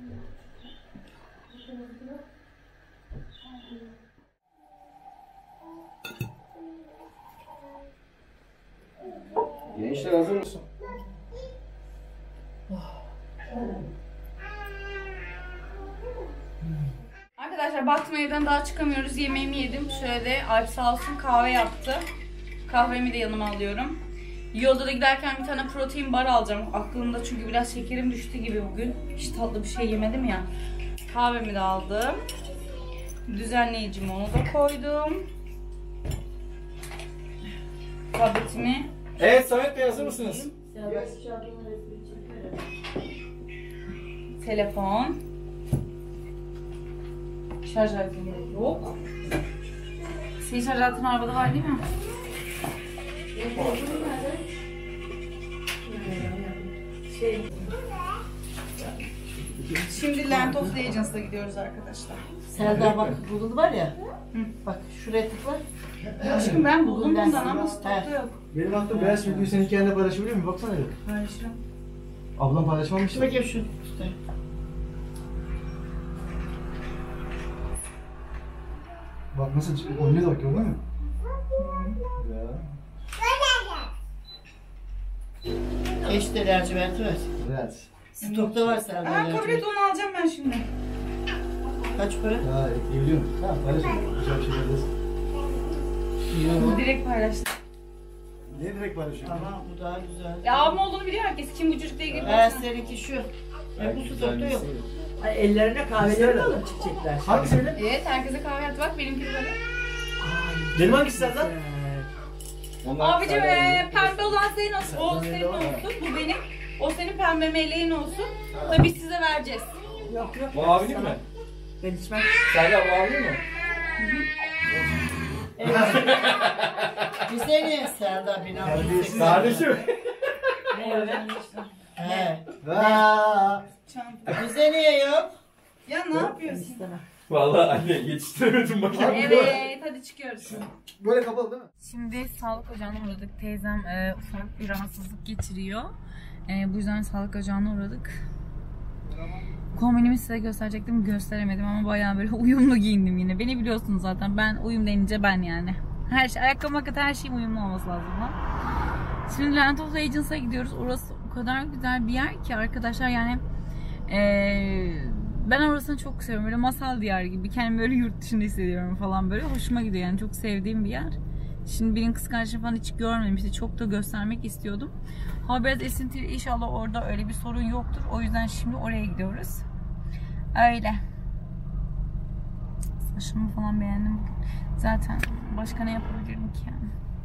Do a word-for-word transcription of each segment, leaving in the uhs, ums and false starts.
Gençler hazır mısın? Arkadaşlar baktım evden daha çıkamıyoruz. Yemeğimi yedim. Şöyle de Alp sağ olsun kahve yaptı. Kahvemi de yanıma alıyorum. Yolda da giderken bir tane protein bar alacağım. Aklımda çünkü biraz şekerim düştü gibi bugün. Hiç tatlı bir şey yemedim ya. Kahvemi de aldım. Düzenleyicimi onu da koydum. Tabletimi. Evet Samet Bey hazır mısınız? Telefon. Şarj aletini yok. Senin şarj aletin arabada var değil mi? Şey. Şimdi Land of Legends'a gidiyoruz arkadaşlar. Selda bak Google var ya. Hı. Bak şuraya tıkla. Aşkım ben buldum bundan ama stokta yok. Benim aklım beyaz videoyu senin hikayende paylaşabiliyor muyum? Baksana bir. Paylaşıyorum. Ablam paylaşmamış mı? Bakayım şu. Bak nasıl çıkıyor? Oynuyor da bakıyor değil mi? Ya. Keşke lacivert ver. Evet. Stokta var Selda Aa kabul et lacivert. onu alacağım ben şimdi. Kaç para? Ha ekleyebiliyor musun? Tamam paylaşalım. Güzel bir şeyler desin. Yok. Direkt paylaştım. Niye direkt paylaşıyorsun? Tamam bu daha güzel. Ya abim olduğunu biliyor herkes. Kim bu çocukla ilgili Ben seninki şu. Ya bu stokta yok. Ay, ellerine kahveleri mi alıp çiçekler? Hangisi benim? Evet herkese kahve yaptı bak benimki de böyle. Benim hangisi senden? Abicim ee, pembe olan senin olsun. O senin olsun. Bu benim. O senin pembe meleğin olsun. Tabii size vereceğiz. Yok yok. Bu abinin mi? Ben içmem. Serdar bu abinin mi? Bize niye Selda bin abone? Kardeşim. Evet. He. Vaa. Çanta. Bize niye yok? Ya ne yapıyorsun? İstemem. Vallahi anne yetiştiremedim bakayım. Evet hadi çıkıyoruz. Böyle kapalı değil mi? Şimdi sağlık ocağına uğradık. Teyzem e, ufak bir rahatsızlık geçiriyor. E, bu yüzden sağlık ocağına uğradık. Kombinimi size gösterecektim, gösteremedim ama bayağı böyle uyumlu giyindim yine. Beni biliyorsunuz zaten, ben uyum denince ben yani. Her şey, ayakkabı makat her şeyim uyumlu olması lazım. Ha? Şimdi Land of Legends'a gidiyoruz. Orası o kadar güzel bir yer ki arkadaşlar yani. Ee, ben orasını çok seviyorum. Böyle masal diyar gibi. Kendimi böyle yurt dışında hissediyorum falan böyle. Hoşuma gidiyor yani. Çok sevdiğim bir yer. Şimdi benim kız kardeşim falan hiç görmemişti. Çok da göstermek istiyordum. Hava biraz esintili. İnşallah orada öyle bir sorun yoktur. O yüzden şimdi oraya gidiyoruz. Öyle. Saçımı falan beğendim bugün. Zaten başka ne yapabilirim ki yani.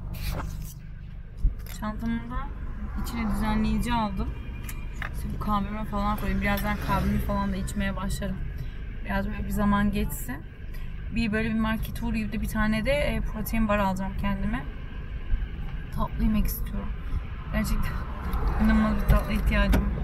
Çantamda içine düzenleyici aldım. Şimdi kahveme falan koyayım. Birazdan kahvemi falan da içmeye başlarım. Biraz böyle bir zaman geçse. Bir böyle bir market uğrayıp da bir tane de e, protein bar alacağım kendime. Tatlı yemek istiyorum. Gerçekten inanılmaz bir tatlı ihtiyacım var.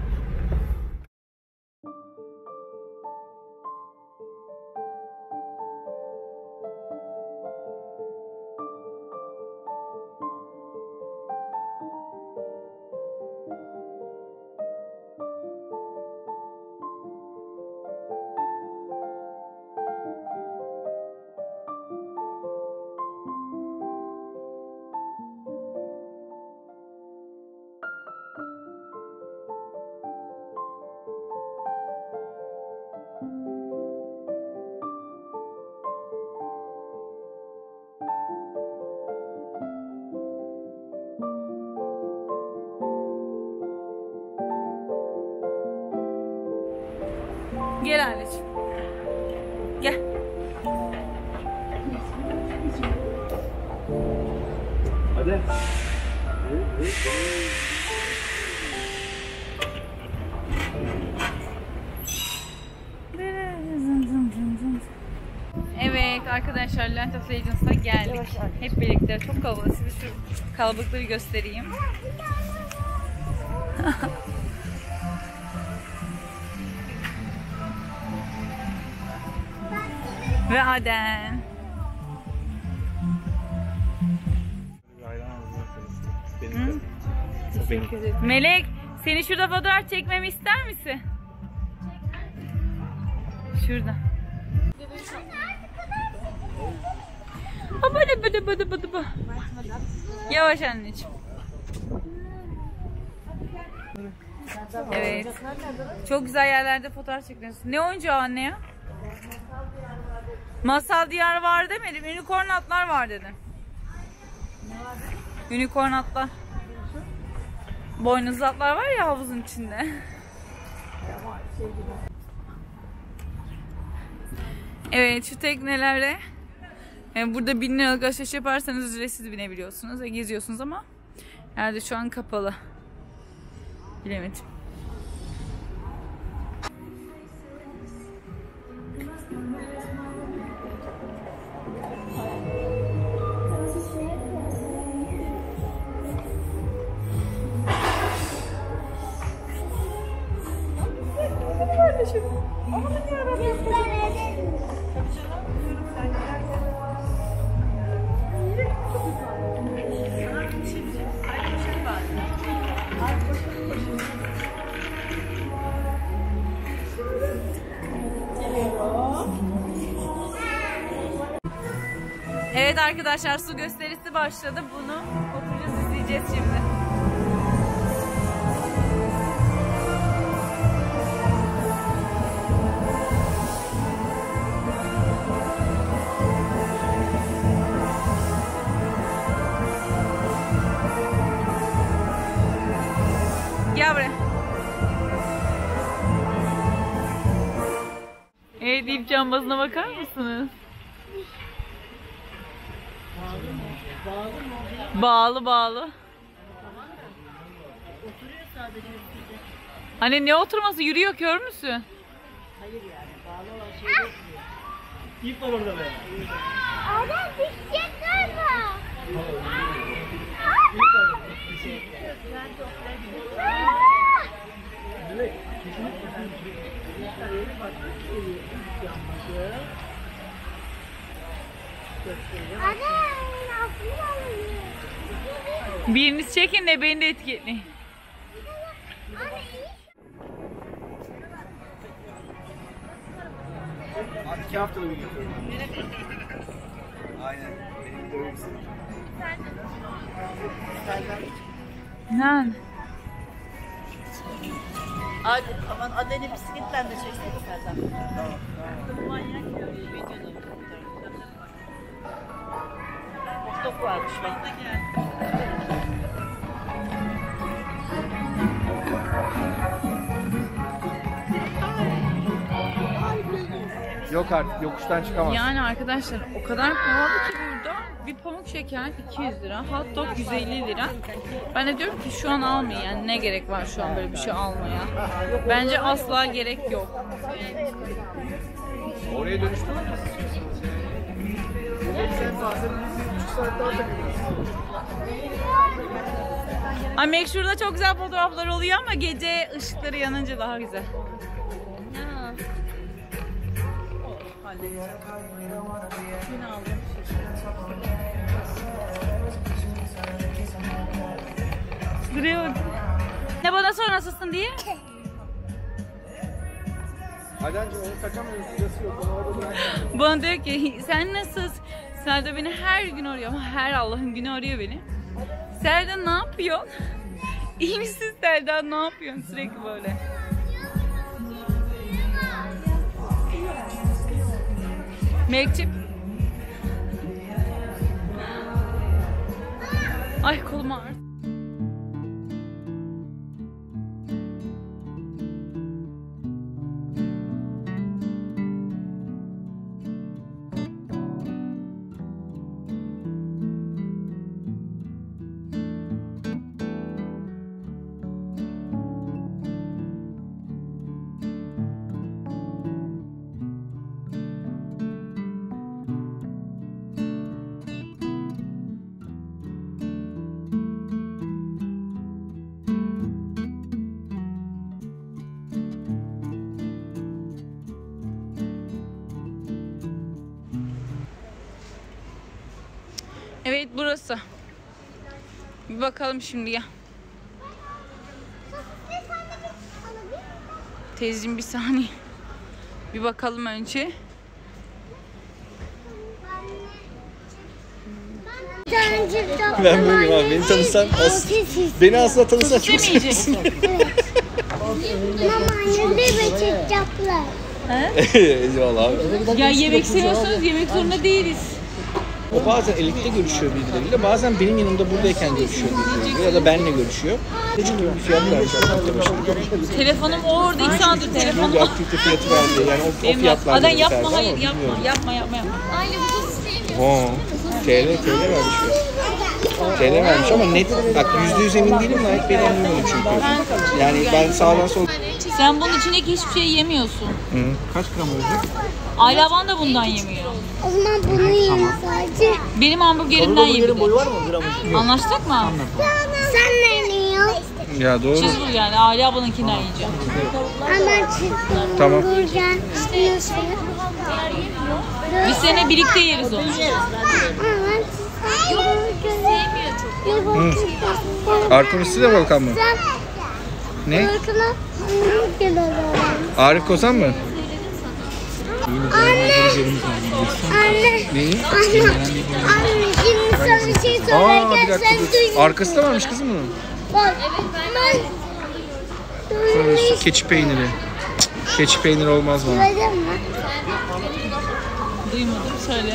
Gel anneciğim. Gel. Hadi. Evet arkadaşlar, Land of Legends'a geldik. Hep birlikte. Çok kalabalık. Size şu kalabalıkları göstereyim. Ve Aden. Hı? Melek, seni şurada fotoğraf çekmemi ister misin? Şurada. Bıdı bıdı bıdı bıdı bı. Yavaş anneciğim. Evet. Çok güzel yerlerde fotoğraf çekiyorsun. Ne oyuncağı anne ya? Masal diyarı var demedim. Unicorn atlar var dedim. Unicorn atlar. Boynuzlu atlar var ya havuzun içinde. Evet, şu teknelere yani burada bin liralık alışveriş yaparsanız ücretsiz binebiliyorsunuz ve geziyorsunuz ama herhalde şu an kapalı. Bilemedim. Evet arkadaşlar, su gösterisi başladı. Bunu oturacağız, izleyeceğiz şimdi. Gel buraya. Evet, ip cambazına bakar mısınız? Bağlı bağlı. Oturuyor sadece üstünde. Hani ne oturması, yürüyor, kör müsün? Hayır yani bağlı olan şey yok. İp var orada be. Adam düşecek galiba. İp var. Evet. Adam aklını alıyor. Biriniz çekin de beni de etiketleyin. Hadi iki haftada bir gidiyorum. Aynen. Benim de öyle bir Nerede? Hadi aman Aden'i bisikletten de çeksene Sertan. Tamam. Manyak ya videoda. Stok varmış bak. Yok artık yokuştan çıkamaz. Yani arkadaşlar o kadar pahalı ki burada bir pamuk şeker iki yüz lira, hot dog yüz elli lira. Ben de diyorum ki şu an almayın, yani ne gerek var şu an böyle bir şey almaya. Bence asla gerek yok. Oraya dönüştü mü? Sen bazen bir buçuk saat daha takılıyorsun. Ay Mek, şurada çok güzel fotoğraflar oluyor ama gece ışıkları yanınca daha güzel. Yine aldım. Duruyor. Ne bana sor nasılsın diye. Adencim onu takamıyoruz. Sırası yok. Onu orada bırakacağım. Bana diyor ki sen nasılsın? Selda beni her gün arıyor ama her Allah'ın günü arıyor beni. Selda ne yapıyorsun? İyi misin Selda, ne yapıyorsun? Sürekli böyle. Melek'ciğim. Ay kolum ağrıyor. Evet, burası. Bir bakalım şimdi ya. Teyzeciğim bir saniye. Bir bakalım önce. Ben böyleyim abi. Beni tanısan as beni aslında tanısan çok seversin. Mama ne becekler? Eyvallah abi. Ya yemek seviyorsanız yemek zorunda değiliz. O bazen Elif'te görüşüyor birileriyle, bazen benim yanımda buradayken görüşüyor birileriyle ya da benimle görüşüyor. Küçük bir fiyat vermiş arkadaşlar. Telefonum orada iki saattir telefonum. Bir aktivite fiyatı verdi yani o, o Benim fiyatlarda. Aden yapma hayır yapma yapma yapma yapma. Oo, T L T L vermiş ya. T L vermiş ama net bak yüzde yüz emin değilim de hep beni anlamadım çünkü. Yani ben sağdan sola. Sen bunun içindeki hiçbir şey yemiyorsun. Hı. Kaç gram olacak? Aylavan da bundan yemiyor. O zaman bunu yiyin sadece. Benim hamburgerimden yiyebilir. Boyu var mı gramı? Anlaştık mı? Sen ne yiyorsun? Ya doğru. Cheeseburger yani Aile ablanınkinden yiyeceğim. Ama cheeseburger. Tamam. Nasıl? Biz seninle birlikte yeriz onu. Ama sevmiyor çok. Arkon üstü de Volkan mı? Ne? Volkan'a hamburger alalım. Arif Kozan mı? Anne. Anne. Neyi? Anne. Anne şimdi sana bir şey Aa bir söylerken dakika sen dur. duyuyorsun. Arkası da varmış kızım bunun. Bak. Ben Sonra şu keçi peyniri. Keçi peyniri olmaz bana. duymadım mı? Duymadım söyle.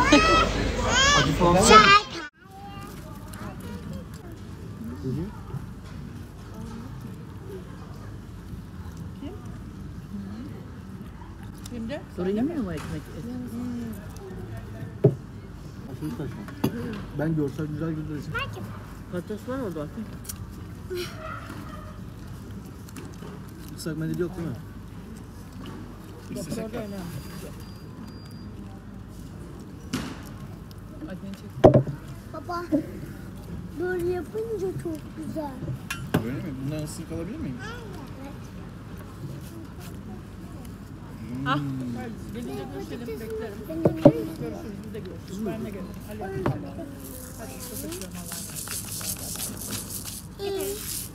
Sorun yemiyor mu ekmek? Ben görsel güzel güldüreceğim. Patates var orada. Islak mendil yok değil mi? İstesek ya. Baba. Böyle yapınca çok güzel. Öyle mi? Bundan ısırık alabilir miyim? Gelince görüşelim, beklerim. Benim Görüşürüz, biz de görüşürüz. Ben de gelirim. Aleykümselam. Hadi çok öpüyorum Allah'ım.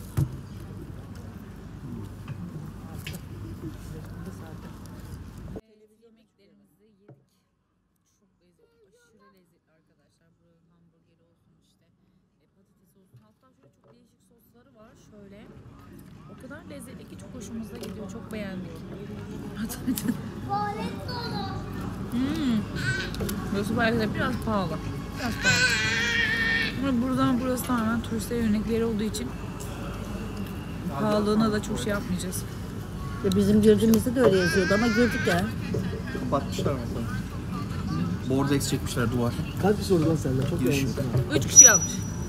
Yemeklerimizi yedik. Çok lezzetli, aşırı lezzetli arkadaşlar. Buranın hamburgeri olsun işte, e, patates olsun. Hatta şöyle çok değişik sosları var. Şöyle. O kadar lezzetli ki çok hoşumuza gidiyor. Çok beğendik. tuvalet dolu. Hmm. Burası belki de biraz pahalı. Biraz pahalı. Ama buradan burası tamamen turistlere yönelik bir yer olduğu için pahalılığına da çok şey yapmayacağız. Ve bizim gözümüzde de öyle yazıyordu ama gördük ya. Kapatmışlar mesela. Bordex çekmişler duvar. Kaç kişi oradan senden? Çok beğenmişsin. Üç kişi yapmış.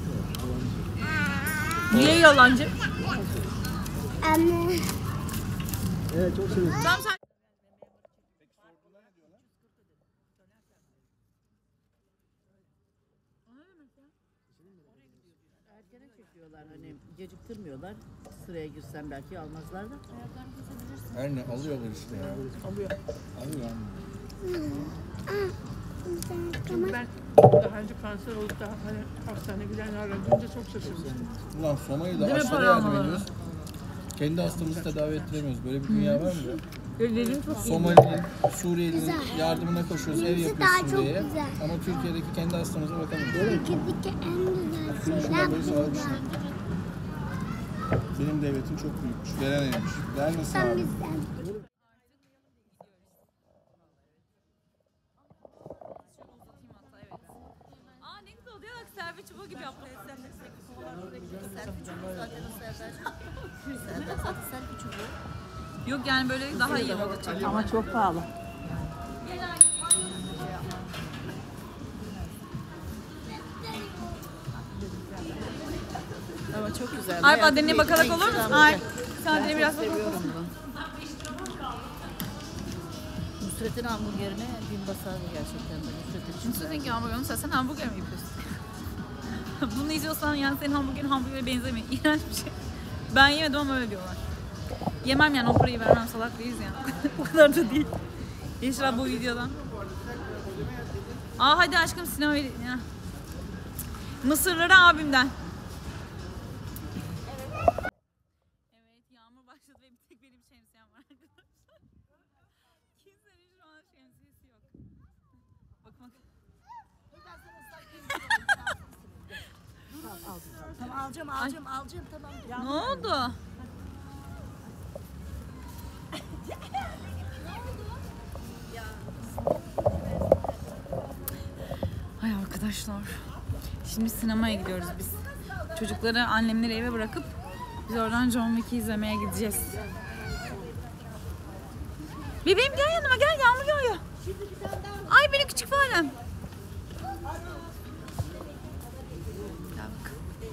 Niye yalancı? Anne. Evet çok seviyorum. Tamam sen... Erkene çekiyorlar hani geciktirmiyorlar. Sıraya girsen belki almazlar da. Her ne alıyorlar işte ya. Alıyor. Alıyor. Çünkü ben daha önce kanser olup da hani hastane giden aradığınca çok şaşırmıştım. Ulan Somali'de Değil mi aşılara para yardım almaları? ediyoruz. Kendi hastamızı tedavi ettiremiyoruz. Böyle bir dünya var mı ya? Dedim çok iyi. Somali'nin, Suriyeli'nin yardımına koşuyoruz, ev Hepsi yapıyoruz daha çok Suriye'ye. güzel. Ama Türkiye'deki kendi hastamıza bakamıyoruz. Ülkedeki en güzel şeyler Böyle sağlık burada. düşünüyorum. Benim devletim çok büyükmüş. Veren neymiş? Vermesin Sen abi. bizden. Aa ne güzel oluyor bak selfie çubuğu gibi yaptım. Yok yani böyle daha iyi olacak. Ama çok pahalı. Ama çok güzel. Alp Aden'e bakarak olur musun? Alp. Sen Aden'e biraz bak. Nusret'in hamburgerine bin basardı gerçekten de. Nusret'in için. Nusret'in hamburgerini sen hamburger mi yapıyorsun? Bunu izliyorsan yani senin hamburgerin hamburgere benzemiyor. İğrenç bir şey. Ben yemedim ama öyle diyorlar. Yemem yani o parayı vermem salak değiliz yani. O kadar da değil. Yeşil bu videodan. Aa hadi aşkım sinema ya. Mısırları abimden. Evet yağmur başladı ve bir tek benim şemsiyem var arkadaşlar. Bak. Tamam alacağım alacağım alacağım tamam. Ne oldu? Ay arkadaşlar. Şimdi sinemaya gidiyoruz biz. Çocukları annemleri eve bırakıp biz oradan John Wick'i izlemeye gideceğiz. Bebeğim gel yanıma gel, yağmur yağıyor. Ay benim küçük farem. Gel bak.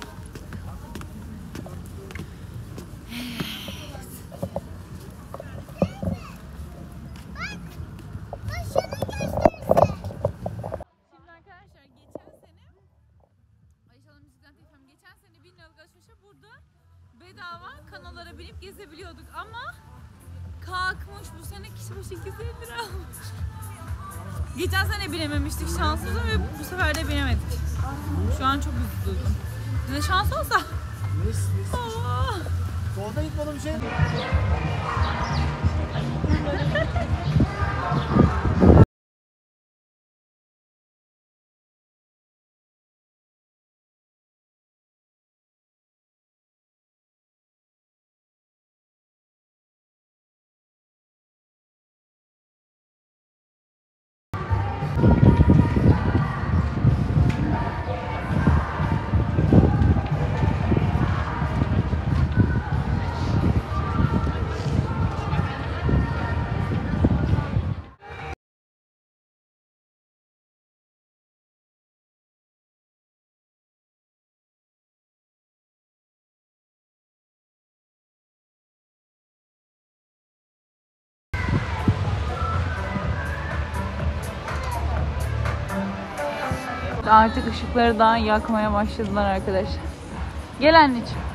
Şimdi arkadaşlar geçen sene Ayşe Hanım müzikten teyfem geçen sene bin liralık alışverişe burada bedava kanallara binip gezebiliyorduk ama kalkmış bu sene kişi başı iki yüz elli lira almış. Geçen sene binememiştik şanssızım ve bu sefer de binemedik. Şu an çok üzüldüm. Bize şans olsa. Aa. Solda git bana bir şey. Artık ışıkları daha yakmaya başladılar arkadaşlar. Gel anneciğim.